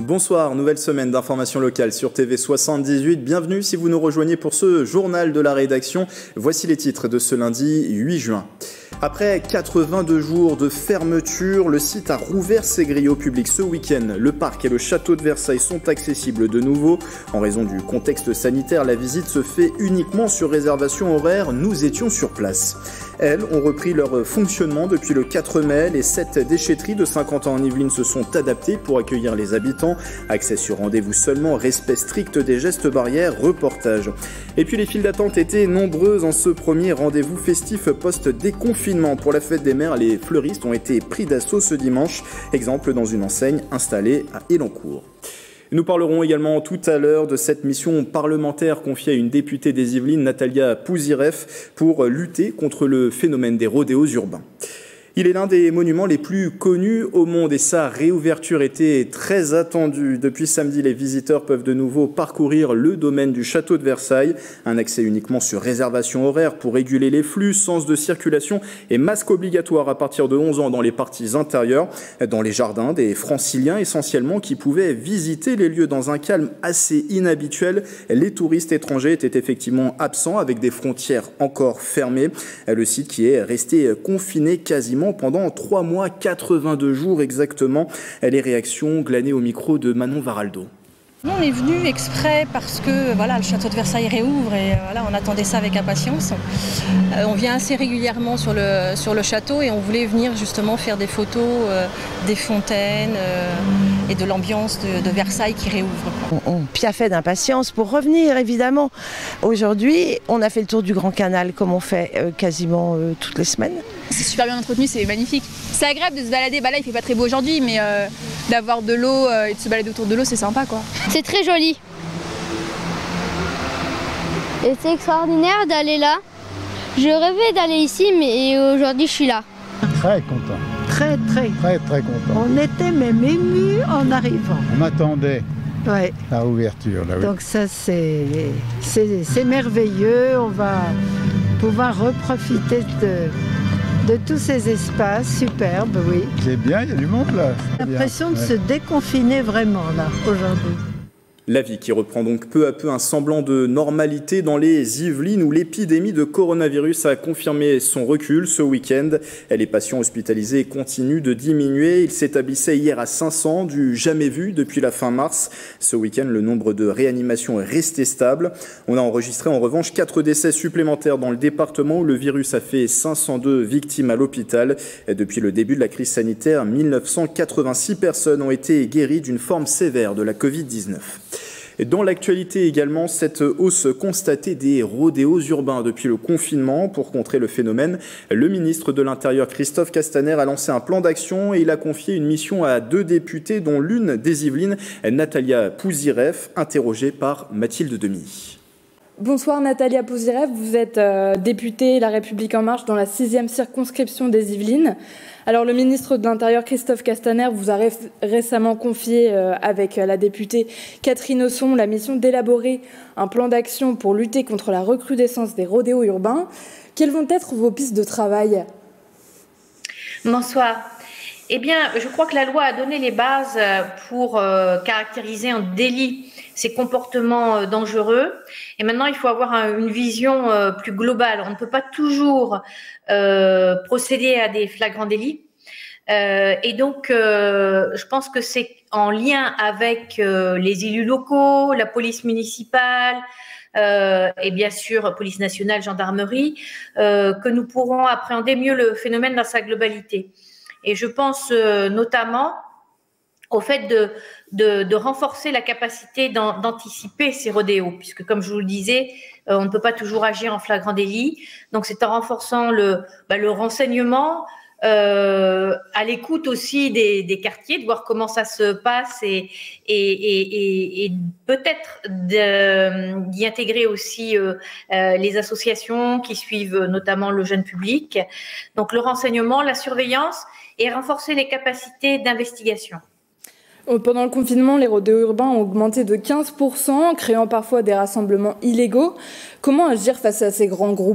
Bonsoir, nouvelle semaine d'information locale sur TV78. Bienvenue si vous nous rejoignez pour ce journal de la rédaction. Voici les titres de ce lundi 8 juin. Après 82 jours de fermeture, le site a rouvert ses grilles au public ce week-end. Le parc et le château de Versailles sont accessibles de nouveau. En raison du contexte sanitaire, la visite se fait uniquement sur réservation horaire. Nous étions sur place. Elles ont repris leur fonctionnement depuis le 4 mai. Les 7 déchetteries de Saint-Quentin-en-Yvelines se sont adaptées pour accueillir les habitants. Accès sur rendez-vous seulement, respect strict des gestes barrières, reportage. Et puis les files d'attente étaient nombreuses en ce premier rendez-vous festif post-déconfinement. Pour la fête des mères, les fleuristes ont été pris d'assaut ce dimanche. Exemple dans une enseigne installée à Elancourt. Nous parlerons également tout à l'heure de cette mission parlementaire confiée à une députée des Yvelines, Natalia Pouzireff, pour lutter contre le phénomène des rodéos urbains. Il est l'un des monuments les plus connus au monde et sa réouverture était très attendue. Depuis samedi, les visiteurs peuvent de nouveau parcourir le domaine du château de Versailles. Un accès uniquement sur réservation horaire pour réguler les flux, sens de circulation et masque obligatoire à partir de 11 ans dans les parties intérieures. Dans les jardins, des franciliens essentiellement qui pouvaient visiter les lieux dans un calme assez inhabituel. Les touristes étrangers étaient effectivement absents avec des frontières encore fermées. Le site qui est resté confiné quasiment pendant 3 mois, 82 jours exactement. Les réactions glanées au micro de Manon Varaldo. On est venu exprès parce que voilà, le château de Versailles réouvre et voilà, on attendait ça avec impatience. On vient assez régulièrement sur le château et on voulait venir justement faire des photos des fontaines et de l'ambiance de Versailles qui réouvre. On piaffait d'impatience pour revenir évidemment. Aujourd'hui, on a fait le tour du Grand Canal comme on fait quasiment toutes les semaines. C'est super bien entretenu, c'est magnifique. C'est agréable de se balader, là il fait pas très beau aujourd'hui, mais d'avoir de l'eau et de se balader autour de l'eau, c'est sympa quoi. C'est très joli. Et c'est extraordinaire d'aller là. Je rêvais d'aller ici, mais aujourd'hui je suis là. Très content. Très content. On était même émus en arrivant. On attendait Ouais. la ouverture. Là, oui. Donc ça c'est merveilleux. On va pouvoir reprofiter de tous ces espaces superbes, oui. C'est bien, il y a du monde là. L'impression de se déconfiner vraiment là aujourd'hui. La vie qui reprend donc peu à peu un semblant de normalité dans les Yvelines où l'épidémie de coronavirus a confirmé son recul ce week-end. Les patients hospitalisés continuent de diminuer. Ils s'établissaient hier à 500, du jamais vu depuis la fin mars. Ce week-end, le nombre de réanimations est resté stable. On a enregistré en revanche 4 décès supplémentaires dans le département où le virus a fait 502 victimes à l'hôpital. Depuis le début de la crise sanitaire, 1986 personnes ont été guéries d'une forme sévère de la Covid-19. Dans l'actualité également, cette hausse constatée des rodéos urbains depuis le confinement. Pour contrer le phénomène, le ministre de l'Intérieur Christophe Castaner a lancé un plan d'action et il a confié une mission à 2 députés, dont l'une des Yvelines, Natalia Pouzireff, interrogée par Mathilde Demy. Bonsoir Natalia Pouzireff, vous êtes députée La République En Marche dans la 6e circonscription des Yvelines. Alors le ministre de l'Intérieur Christophe Castaner vous a récemment confié avec la députée Catherine Osson la mission d'élaborer un plan d'action pour lutter contre la recrudescence des rodéos urbains. Quelles vont être vos pistes de travail ? Bonsoir. Eh bien, je crois que la loi a donné les bases pour caractériser en délit ces comportements dangereux. Et maintenant, il faut avoir une vision plus globale. On ne peut pas toujours procéder à des flagrants délits. Et donc, je pense que c'est en lien avec les élus locaux, la police municipale, et bien sûr police nationale, gendarmerie, que nous pourrons appréhender mieux le phénomène dans sa globalité. Et je pense notamment au fait de renforcer la capacité d'anticiper ces rodéos, puisque comme je vous le disais, on ne peut pas toujours agir en flagrant délit. Donc c'est en renforçant le renseignement, à l'écoute aussi des quartiers, de voir comment ça se passe et peut-être d'y intégrer aussi les associations qui suivent notamment le jeune public. Donc le renseignement, la surveillance et renforcer les capacités d'investigation. Pendant le confinement, les rodéos urbains ont augmenté de 15%, créant parfois des rassemblements illégaux. Comment agir face à ces grands groupes ?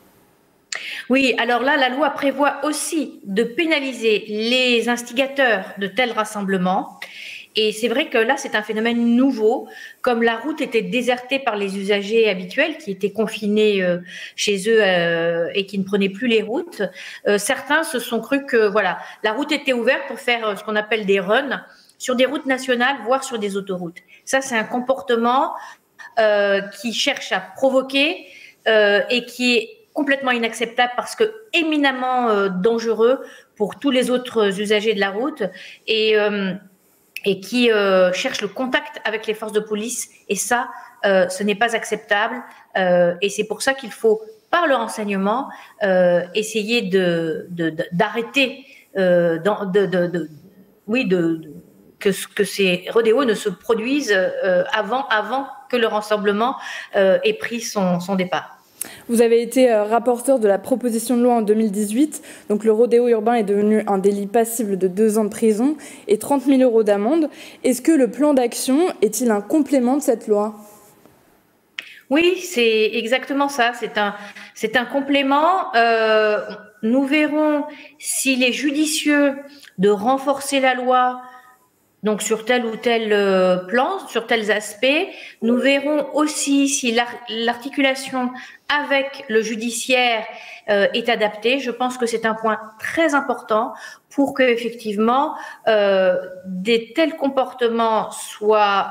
Oui, alors là, la loi prévoit aussi de pénaliser les instigateurs de tels rassemblements Et c'est vrai que là, c'est un phénomène nouveau. Comme la route était désertée par les usagers habituels qui étaient confinés chez eux et qui ne prenaient plus les routes, certains se sont cru que voilà, la route était ouverte pour faire ce qu'on appelle des runs sur des routes nationales, voire sur des autoroutes. Ça, c'est un comportement qui cherche à provoquer et qui est complètement inacceptable parce que éminemment dangereux pour tous les autres usagers de la route et qui cherche le contact avec les forces de police. Et ça, ce n'est pas acceptable. Et c'est pour ça qu'il faut, par le renseignement, essayer d'arrêter que ces rodéos ne se produisent avant que le rassemblement ait pris son départ. Vous avez été rapporteur de la proposition de loi en 2018. Donc le rodéo urbain est devenu un délit passible de 2 ans de prison et 30 000 € d'amende. Est-ce que le plan d'action est-il un complément de cette loi ? Oui, c'est exactement ça. C'est un complément. Nous verrons s'il est judicieux de renforcer la loi donc sur tel ou tel plan, sur tels aspects. Nous verrons aussi si l'articulation avec le judiciaire est adaptée. Je pense que c'est un point très important pour que effectivement des tels comportements soient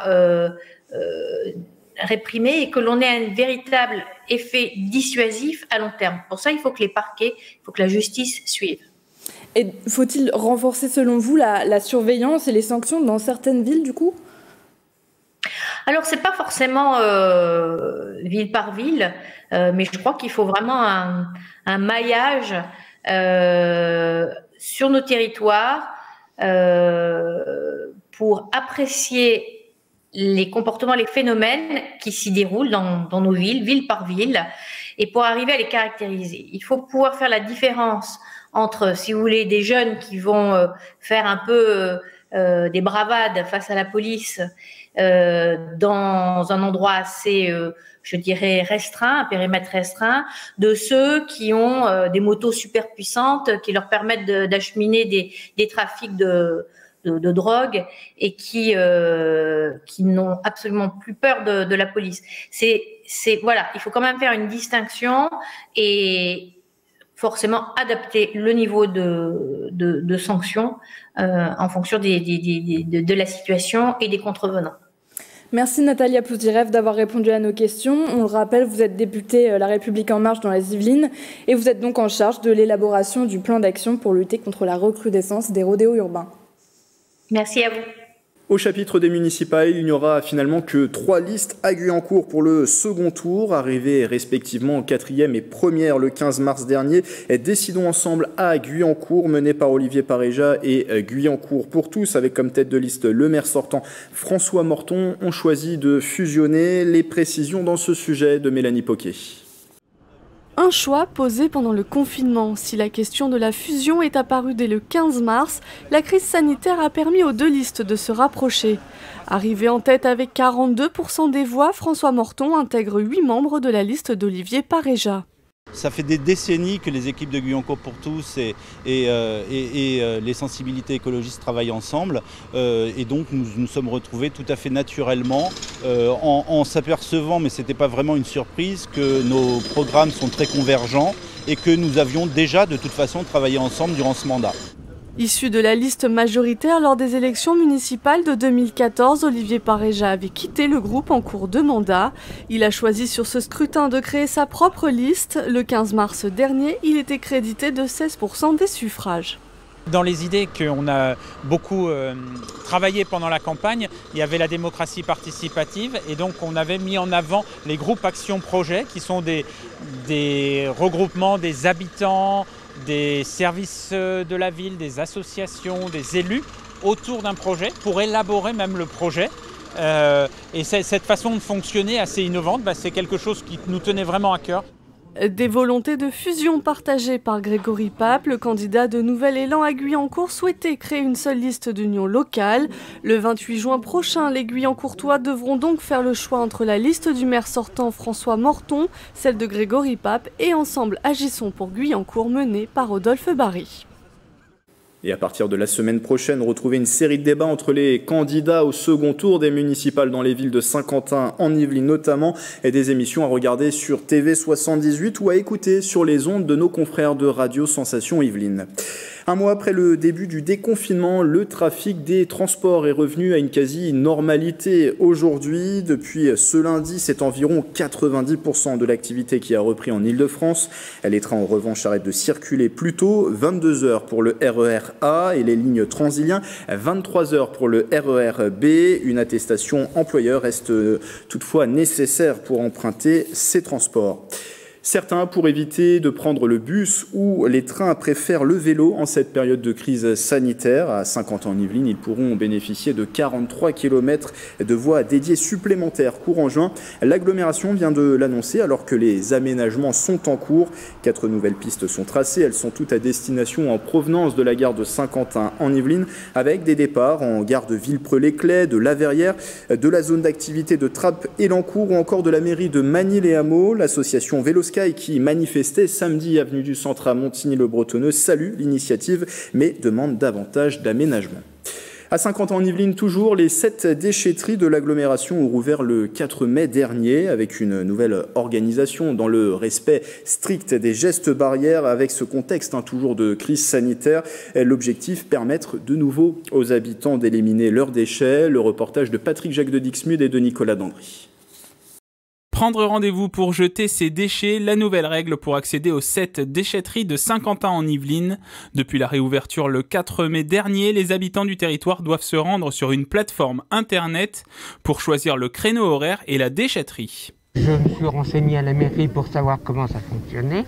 réprimés et que l'on ait un véritable effet dissuasif à long terme. Pour ça, il faut que les parquets, il faut que la justice suive. Et faut-il renforcer, selon vous, la surveillance et les sanctions dans certaines villes, du coup ? Alors, c'est pas forcément ville par ville, mais je crois qu'il faut vraiment un maillage sur nos territoires pour apprécier les comportements, les phénomènes qui s'y déroulent dans nos villes, ville par ville, et pour arriver à les caractériser. Il faut pouvoir faire la différence entre, si vous voulez, des jeunes qui vont faire un peu des bravades face à la police dans un endroit assez, je dirais, restreint, un périmètre restreint, de ceux qui ont des motos super puissantes qui leur permettent d'acheminer des trafics de drogue et qui n'ont absolument plus peur de la police. Voilà, il faut quand même faire une distinction et forcément adapter le niveau de sanctions en fonction de la situation et des contrevenants. Merci Natalia Pouzirev d'avoir répondu à nos questions. On le rappelle, vous êtes députée La République En Marche dans les Yvelines et vous êtes donc en charge de l'élaboration du plan d'action pour lutter contre la recrudescence des rodéos urbains. Merci à vous. Au chapitre des municipales, il n'y aura finalement que 3 listes à Guyancourt pour le second tour, arrivées respectivement en 4e et 1re le 15 mars dernier. Décidons ensemble à Guyancourt, mené par Olivier Pareja et Guyancourt pour tous, avec comme tête de liste le maire sortant François Morton, ont choisi de fusionner. Les précisions dans ce sujet de Mélanie Poquet. Un choix posé pendant le confinement. Si la question de la fusion est apparue dès le 15 mars, la crise sanitaire a permis aux 2 listes de se rapprocher. Arrivé en tête avec 42% des voix, François Morton intègre 8 membres de la liste d'Olivier Pareja. Ça fait des décennies que les équipes de Guyancourt pour tous et les sensibilités écologistes travaillent ensemble. Et donc nous nous sommes retrouvés tout à fait naturellement en s'apercevant, mais ce n'était pas vraiment une surprise, que nos programmes sont très convergents et que nous avions déjà de toute façon travaillé ensemble durant ce mandat. Issu de la liste majoritaire lors des élections municipales de 2014, Olivier Pareja avait quitté le groupe en cours de mandat. Il a choisi sur ce scrutin de créer sa propre liste. Le 15 mars dernier, il était crédité de 16% des suffrages. Dans les idées qu'on a beaucoup travaillé pendant la campagne, il y avait la démocratie participative et donc on avait mis en avant les groupes action-projet qui sont des regroupements des habitants, des services de la ville, des associations, des élus autour d'un projet pour élaborer même le projet. Et cette façon de fonctionner assez innovante, c'est quelque chose qui nous tenait vraiment à cœur. Des volontés de fusion partagées par Grégory Pape, le candidat de Nouvel Élan à Guyancourt souhaitait créer une seule liste d'union locale. Le 28 juin prochain, les Guyancourtois devront donc faire le choix entre la liste du maire sortant François Morton, celle de Grégory Pape et Ensemble Agissons pour Guyancourt menée par Rodolphe Barry. Et à partir de la semaine prochaine, retrouvez une série de débats entre les candidats au second tour des municipales dans les villes de Saint-Quentin, en Yvelines notamment, et des émissions à regarder sur TV 78 ou à écouter sur les ondes de nos confrères de Radio Sensation Yvelines. Un mois après le début du déconfinement, le trafic des transports est revenu à une quasi-normalité aujourd'hui. Depuis ce lundi, c'est environ 90% de l'activité qui a repris en Ile-de-France. Les trains, en revanche, arrêtent de circuler plus tôt, 22 heures pour le RER A et les lignes Transilien, 23 heures pour le RER B. Une attestation employeur reste toutefois nécessaire pour emprunter ces transports. Certains, pour éviter de prendre le bus ou les trains, préfèrent le vélo en cette période de crise sanitaire. À Saint-Quentin-en-Yvelines, ils pourront bénéficier de 43 km de voies dédiées supplémentaires courant juin. L'agglomération vient de l'annoncer alors que les aménagements sont en cours. 4 nouvelles pistes sont tracées. Elles sont toutes à destination en provenance de la gare de Saint-Quentin-en-Yvelines avec des départs en gare de Villepreux-les-Clays, de La Verrière, de la zone d'activité de Trappes-Elancourt ou encore de la mairie de Magny-les-Hameaux. L'association Vélosky qui manifestait samedi avenue du Centre à Montigny-le-Bretonneux salue l'initiative mais demande davantage d'aménagement. À Saint-Quentin-en-Yvelines, toujours, les 7 déchetteries de l'agglomération ont rouvert le 4 mai dernier avec une nouvelle organisation dans le respect strict des gestes barrières avec ce contexte toujours de crise sanitaire. L'objectif, permettre de nouveau aux habitants d'éliminer leurs déchets. Le reportage de Patrick Jacques de Dixmude et de Nicolas Dandry. Prendre rendez-vous pour jeter ses déchets, la nouvelle règle pour accéder aux 7 déchetteries de Saint-Quentin-en-Yvelines. Depuis la réouverture le 4 mai dernier, les habitants du territoire doivent se rendre sur une plateforme internet pour choisir le créneau horaire et la déchetterie. Je me suis renseigné à la mairie pour savoir comment ça fonctionnait.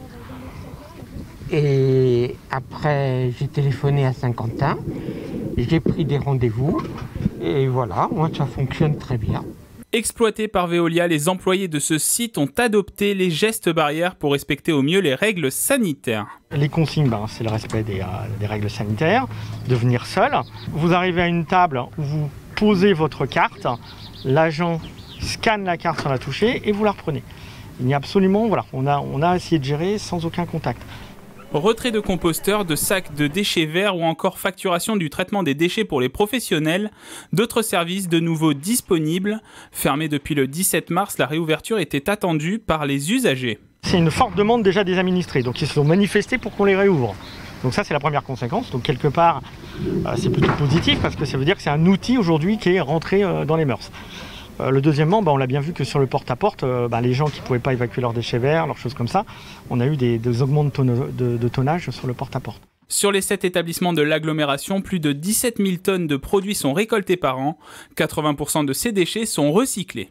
Et après, j'ai téléphoné à Saint-Quentin, j'ai pris des rendez-vous et voilà, moi ça fonctionne très bien. Exploités par Veolia, les employés de ce site ont adopté les gestes barrières pour respecter au mieux les règles sanitaires. Les consignes, c'est le respect des règles sanitaires, de venir seul. Vous arrivez à une table où vous posez votre carte, l'agent scanne la carte sans la toucher et vous la reprenez. Il n'y a absolument, on a essayé de gérer sans aucun contact. Retrait de composteurs, de sacs de déchets verts ou encore facturation du traitement des déchets pour les professionnels. D'autres services de nouveau disponibles. Fermés depuis le 17 mars, la réouverture était attendue par les usagers. C'est une forte demande déjà des administrés, donc ils se sont manifestés pour qu'on les réouvre. Donc ça c'est la première conséquence, donc quelque part c'est plutôt positif parce que ça veut dire que c'est un outil aujourd'hui qui est rentré dans les mœurs. Le deuxièmement, on l'a bien vu que sur le porte-à-porte, les gens qui ne pouvaient pas évacuer leurs déchets verts, leurs choses comme ça, on a eu des augments de tonnage sur le porte-à-porte. Sur les 7 établissements de l'agglomération, plus de 17 000 tonnes de produits sont récoltés par an. 80% de ces déchets sont recyclés.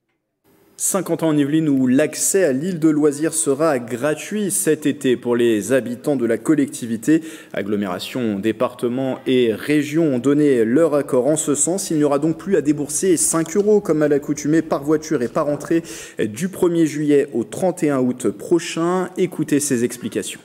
Saint-Quentin-en-Yvelines où l'accès à l'île de loisirs sera gratuit cet été pour les habitants de la collectivité. Agglomération, département et région ont donné leur accord en ce sens. Il n'y aura donc plus à débourser 5 € comme à l'accoutumée par voiture et par entrée du 1er juillet au 31 août prochain. Écoutez ces explications.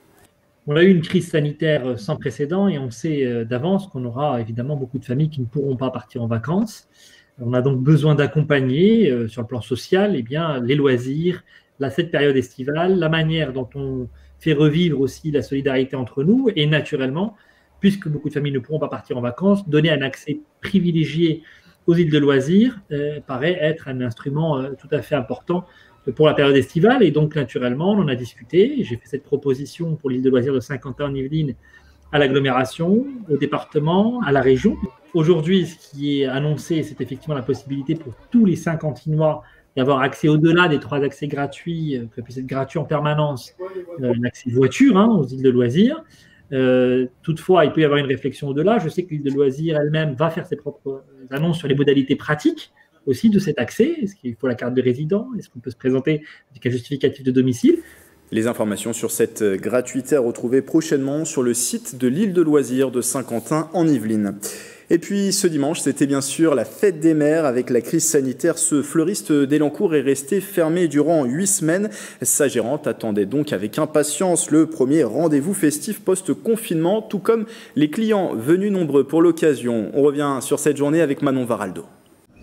On a eu une crise sanitaire sans précédent et on sait d'avance qu'on aura évidemment beaucoup de familles qui ne pourront pas partir en vacances. On a donc besoin d'accompagner sur le plan social les loisirs, cette période estivale, la manière dont on fait revivre aussi la solidarité entre nous et naturellement, puisque beaucoup de familles ne pourront pas partir en vacances, donner un accès privilégié aux îles de loisirs paraît être un instrument tout à fait important pour la période estivale. Et donc naturellement, on en a discuté. J'ai fait cette proposition pour l'île de loisirs de Saint-Quentin-en-Yvelines à l'agglomération, au département, à la région. Aujourd'hui, ce qui est annoncé, c'est effectivement la possibilité pour tous les Saint-Quentinois d'avoir accès au-delà des 3 accès gratuits, que puisse être gratuit en permanence, l'accès voiture aux îles de loisirs. Toutefois, il peut y avoir une réflexion au-delà. Je sais que l'île de loisirs elle-même va faire ses propres annonces sur les modalités pratiques aussi de cet accès. Est-ce qu'il faut la carte de résident? Est-ce qu'on peut se présenter avec un justificatif de domicile? Les informations sur cette gratuité à retrouver prochainement sur le site de l'île de loisirs de Saint-Quentin-en-Yvelines. Et puis ce dimanche, c'était bien sûr la fête des mères. Avec la crise sanitaire, ce fleuriste d'Elancourt est resté fermé durant 8 semaines. Sa gérante attendait donc avec impatience le premier rendez-vous festif post-confinement, tout comme les clients venus nombreux pour l'occasion. On revient sur cette journée avec Manon Varaldo.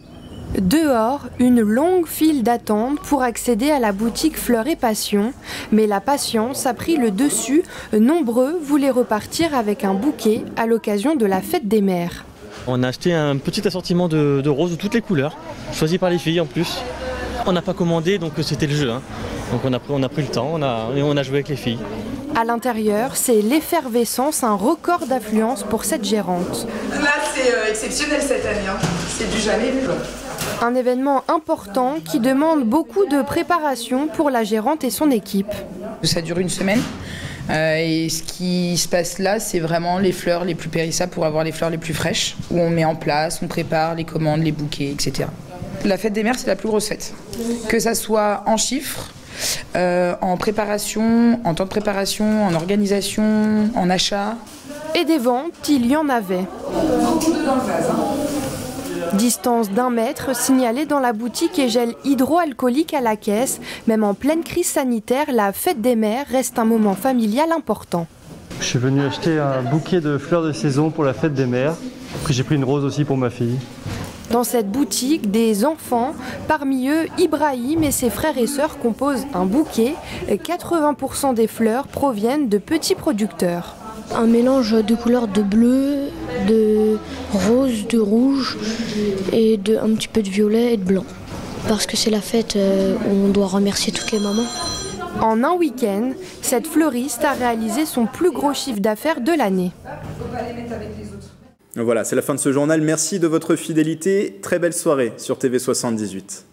Dehors, une longue file d'attente pour accéder à la boutique Fleurs et Passion. Mais la patience a pris le dessus. Nombreux voulaient repartir avec un bouquet à l'occasion de la fête des mères. On a acheté un petit assortiment de roses de toutes les couleurs, choisi par les filles en plus. On n'a pas commandé, donc c'était le jeu. Donc on a pris le temps et on a joué avec les filles. À l'intérieur, c'est l'effervescence, un record d'affluence pour cette gérante. Là, c'est exceptionnel cette année, c'est du jamais vu. Un événement important qui demande beaucoup de préparation pour la gérante et son équipe. Ça dure une semaine. Et ce qui se passe là, c'est vraiment les fleurs les plus périssables pour avoir les fleurs les plus fraîches, où on met en place, on prépare les commandes, les bouquets, etc. La fête des mères, c'est la plus grosse fête. Que ça soit en chiffres, en préparation, en temps de préparation, en organisation, en achat. Et des ventes, il y en avait. Distance d'1 mètre signalée dans la boutique et gel hydroalcoolique à la caisse. Même en pleine crise sanitaire, la fête des mères reste un moment familial important. Je suis venu acheter un bouquet de fleurs de saison pour la fête des mères. Puis j'ai pris une rose aussi pour ma fille. Dans cette boutique, des enfants, parmi eux Ibrahim et ses frères et sœurs composent un bouquet. 80% des fleurs proviennent de petits producteurs. Un mélange de couleurs de bleu, de rose, de rouge et un petit peu de violet et de blanc. Parce que c'est la fête où on doit remercier toutes les mamans. En un week-end, cette fleuriste a réalisé son plus gros chiffre d'affaires de l'année. Voilà, c'est la fin de ce journal. Merci de votre fidélité. Très belle soirée sur TV78.